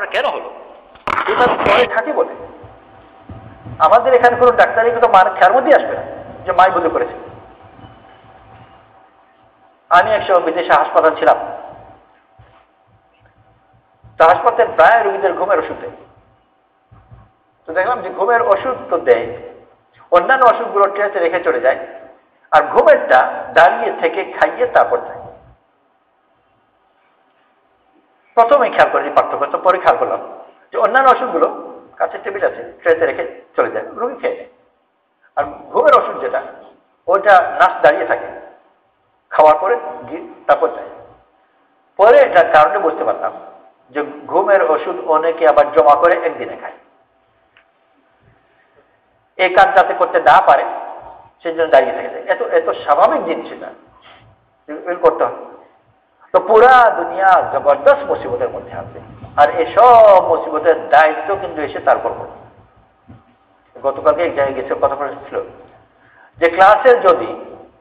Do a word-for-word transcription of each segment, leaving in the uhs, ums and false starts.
কেন হলো? এটা পরে থাকে বলে। আমাদের এখানে কোনো ডাক্তারই কিন্তু মান খেয়ার মধ্যেই আসবে না যে মাই বলে করেছে। আমি একসময় বিদেশে হাসপাতাল ছিলাম, তো হাসপাতাল প্রায় রোগীদের ঘুমের ওষুধ দেয়। তো দেখলাম যে ঘুমের ওষুধ তো দেয়, অন্যান্য ওষুধগুলো ট্রেতে রেখে চলে যায়, আর ঘুমেরটা দাঁড়িয়ে থেকে খাইয়ে তারপর দেয়। প্রথমে খেয়াল করেছি পার্থক্য, তো পরে খেয়াল করলাম যে অন্যান্য ওষুধগুলো কাছে টেবিল আছে, ট্রেতে রেখে চলে যায়, রোগী খেয়ে নেয়। আর ঘুমের ওষুধ যেটা, ওটা নার্স দাঁড়িয়ে থাকে, খাওয়ার পরে গিয়ে তারপর দেয়। পরে এটার কারণে বুঝতে পারলাম যে ঘুমের ওষুধ অনেকে আবার জমা করে একদিনে খায়। এই কাজ যাতে করতে না পারে সেই জন্য দাঁড়িয়ে থেকে যায়। এত এত স্বাভাবিক জিনিস এটা করতে হবে। তো পুরা দুনিয়া জবরদস্ত মুসিবতের মধ্যে আছে, আর এসব মুসিবতের দায়িত্ব কিন্তু এসে তারপর পড়ে। গতকালকে এক জায়গায় গেছে, কথা বলেছিল যে ক্লাসের যদি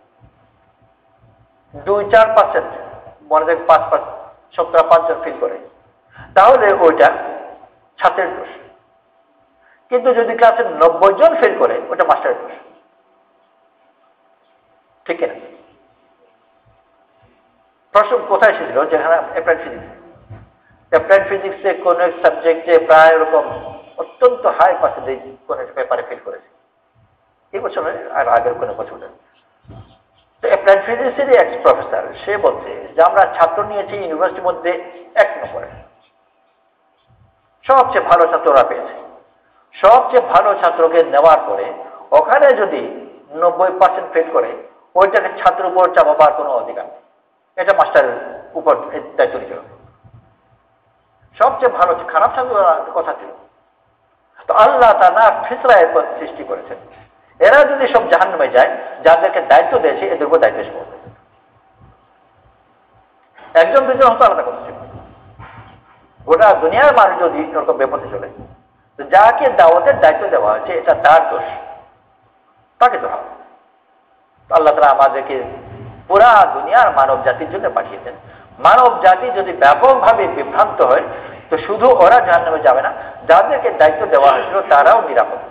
দুই চার পার্সেন্ট মনে দেখ পাঁচ পাঁচ সপ্তাহ পাঁচজন ফিল করে, তাহলে ওইটা ছাত্রের দোষ। কিন্তু যদি ক্লাসের নব্বই জন ফেল করে, ওটা মাস্টারের দোষ। ঠিক না? প্রশ্ন কোথায় এসেছিল? যেখানে অ্যাপ্লাইড ফিজিক্স, অ্যাপ্লাইড ফিজিক্সে কোন এক সাবজেক্টে প্রায় এরকম অত্যন্ত হাই পার্সেন্টেজ কোন এক পেপারে ফেল করেছে এই বছরে আর আগের কোনো বছরে। তো অ্যাপ্লাইড ফিজিক্সেরই এক্স প্রফেসর, সে বলছে যে আমরা ছাত্র নিয়েছি ইউনিভার্সিটির মধ্যে এক নম্বরে, সবচেয়ে ভালো ছাত্ররা পেয়েছে। সবচেয়ে ভালো ছাত্রকে নেওয়ার পরে ওখানে যদি নব্বই পার্সেন্ট ফেল করে, ওইটাকে ছাত্রের উপর চাপাবার কোনো অধিকার নেই, এটা মাস্টারের উপর দায়িত্ব নিতে হবে। সবচেয়ে ভালো খারাপ ছাত্র কথা ছিল। তো আল্লাহ তাআলা ফিতরা এরপর সৃষ্টি করেছেন, এরা যদি সব জাহান্নামে যায়, যাদেরকে দায়িত্ব দিয়েছে এদের উপর দায়িত্ব এসে পড়বে। একজন দুজন হতো আলাদা কথা ছিল, গোটা দুনিয়ার মানুষ যদি এরকম বিপদে চলে, তো যাকে দাওয়াতের দায়িত্ব দেওয়া হয়েছে এটা তার দোষ, তাকে তো হবে। আল্লাহ তাআলা আমাদেরকে পুরা দুনিয়ার মানব জাতির জন্য পাঠিয়েছেন। মানব জাতি যদি ব্যাপকভাবে বিভ্রান্ত হয়, তো শুধু ওরা জাহান্নামে যাবে না, যাদেরকে দায়িত্ব দেওয়া হয়েছিল তারাও নিরাপদ।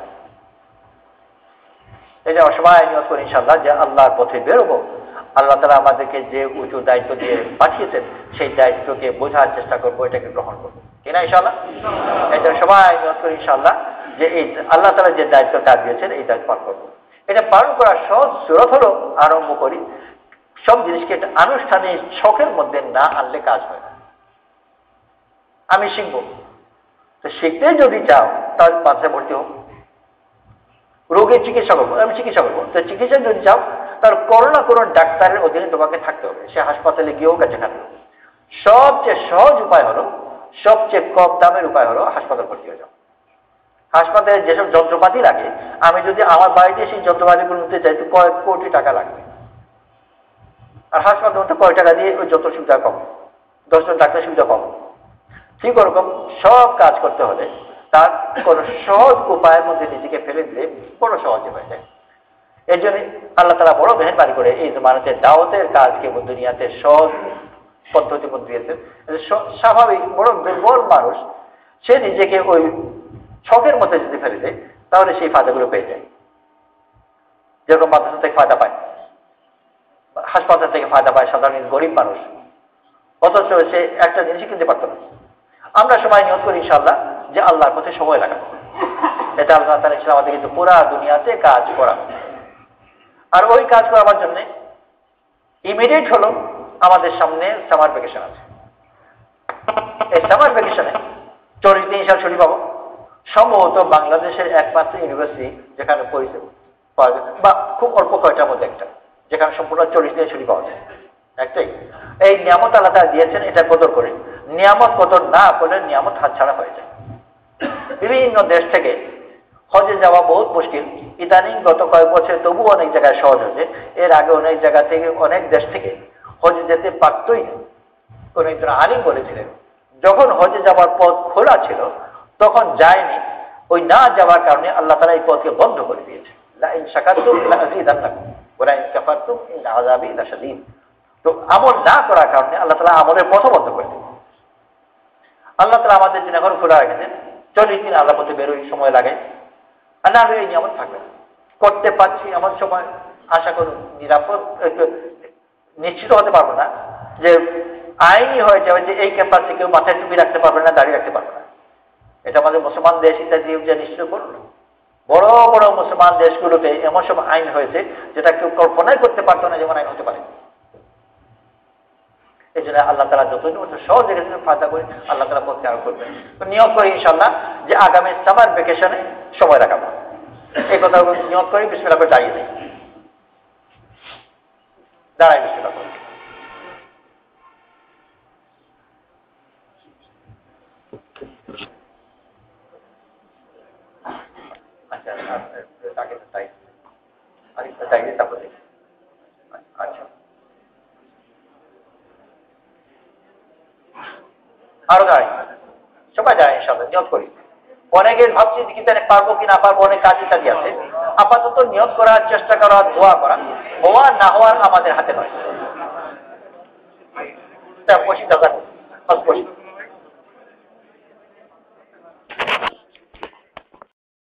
এটা সবাই নিয়ত করি ইনশাআল্লাহ যে আল্লাহর পথে বেরোবো। আল্লাহ তাআলা আমাদেরকে যে উঁচু দায়িত্ব দিয়ে পাঠিয়েছেন, সেই দায়িত্বকে বোঝার চেষ্টা করবো, এটাকে গ্রহণ করবো কিনা ইনশাআল্লাহ। এটা সবাই নিয়ত করি ইনশাআল্লাহ যে এই আল্লাহ তাআলা যে দায়িত্বটা দিয়েছেন এই দায়িত্ব পালন করবো। এটা পালন করার সহজ সুরত হলো, আরম্ভ করি সব জিনিসকে একটা আনুষ্ঠানিক শখের মধ্যে না আনলে কাজ হয় না। আমি শিখবো, তো শিখতে যদি চাও তাহলে মাদ্রাসায় ভর্তি হোক। রোগের চিকিৎসা করবো, আমি চিকিৎসা করবো, তো চিকিৎসা যদি চাও তার কোনো না কোনো ডাক্তারের অধীনে তোমাকে থাকতে হবে, সে হাসপাতালে গিয়েও কাছে খাবে। সবচেয়ে সহজ উপায় হলো, সবচেয়ে কম দামের উপায় হলো হাসপাতাল ভর্তি হয়ে যাও। হাসপাতালে যেসব যন্ত্রপাতি লাগে, আমি যদি আমার বাড়িতে সেই যন্ত্রপাতিগুলো নিতে চাই তো কয়েক কোটি টাকা লাগবে, আর হাসপাতাল মধ্যে কয় টাকা দিয়ে ওই যন্ত্র সুবিধা কম, দশজন ডাক্তার সুবিধা কম। ঠিক ওরকম সব কাজ করতে হলে তার কোনো সহজ উপায়ের মধ্যে নিজেকে ফেলে দিলে বড় সহজে হয়ে যায়। এই জন্য আল্লাহ তাআলা বড় মেহেরবানি করে এই জমানাতে দাওয়াতের কাজকে দুনিয়াতে সহজ পদ্ধতির মধ্যে দিয়েছেন। স্বাভাবিক বড় দুর্বল মানুষ সে নিজেকে ওই শখের মধ্যে যদি ফেলে দেয়, তাহলে সেই ফায়দাগুলো পেয়ে যায়। যেরকম মাদ্রাসা থেকে ফায়দা পায়, হাসপাতাল থেকে ফায়দা পায় সাধারণ গরিব মানুষ, অথচ সে একটা জিনিসই কিনতে পারত না। আমরা সবাই নিয়ত করি ইনশাআল্লাহ যে আল্লাহর পথে সময় লাগাবো। এটা আল্লাহ তাআলা ইসলাম আমাদের কিন্তু পুরা দুনিয়াতে কাজ করা, আর ওই কাজ করার জন্য ইমিডিয়েট হলো আমাদের সামনে সামার ভ্যাকেশন আছে। এই সামার ভ্যাকেশনে চল্লিশ দিন ইনশাআল্লাহ ছুটি পাবো। সম্ভবত বাংলাদেশের একমাত্র ইউনিভার্সিটি যেখানে পরিচয় পাওয়া যায়, বা খুব অল্প কয়টার মধ্যে একটা, যেখানে সম্পূর্ণ চল্লিশ দিনের ছুটি পাওয়া যায়, একটাই। এই নিয়ামত আল্লাহ তাআলা দিয়েছেন, এটা কদর করে। নিয়ামত কদর না করলে নিয়ামত হাতছাড়া হয়ে যায়। বিভিন্ন দেশ থেকে হজে যাওয়া বহুত মুশকিল, ইদানিং গত কয়েক বছর তবু অনেক জায়গায় সহজ হয়েছে। এর আগে অনেক জায়গা থেকে অনেক দেশ থেকে হজে যেতে পারতই না। কোন একজন আলিম বলেছিলেন যখন হজে যাওয়ার পথ খোলা ছিল তখন যায়নি, ওই না যাওয়ার কারণে আল্লাহ তাআলা এই পথকে বন্ধ করে দিয়েছে। লা ইন শাকারতুম লা আযীদান্নাকুম ওয়া লা ইন কাফারতুম ইন আযাবি লাশাদীদ। তো আমল না করার কারণে আল্লাহ তাআলা আমলের পথ বন্ধ করে দিয়েছে। আল্লাহ তাআলা আমাদের জন্য এখন খোলা রেখেছেন, চল্লিশ দিন আল্লাহ পথে বেরোই, সময় লাগে, আর না এই নিয়ামত থাকবে না। করতে পারছি এমন সময় আশা করুন নিরাপদ নিশ্চিত হতে পারবো না যে আইনই হয়ে যাবে যে এই ক্যাম্পাসে কেউ মাথায় টুপি রাখতে পারবে না, দাঁড়িয়ে রাখতে পারবে না। এটা আমাদের মুসলমান দেশ ইত্যাদি যে নিশ্চিত করুন। বড় বড় মুসলমান দেশগুলোতে এমন সব আইন হয়েছে যেটা কেউ কল্পনাই করতে পারতো না যেমন আইন হতে পারে। এই জন্য আল্লাহ তাআলা যতদিন সহজ রেখেছেন ফায়দা করে আল্লাহ তাআলা করতে আরো করবেন। তো নিয়োগ করি ইনশাআল্লাহ যে আগামী সামার ভ্যাকেশনে সময় রাখাবো, এই কথা নিয়োগ করি। বিসমিল্লাহ করে দাঁড়িয়ে নেই, দাঁড়াই বিসমিল্লাহ করে। আচ্ছা তাকে তাই আরেকটা তাই তারপর দেখি। আচ্ছা আরো দাঁড়াই, সবাই দাঁড়াই ইনশাআল্লাহ নিয়োগ করি। অনেকের ভাবছি কি জানি পারবো কি না পারবো, অনেক কাজ ইত্যাদি আছে। আপাতত নিয়োগ করার চেষ্টা করা, দোয়া করা, হওয়া না হওয়ার আমাদের হাতে নয়। বসি দাদা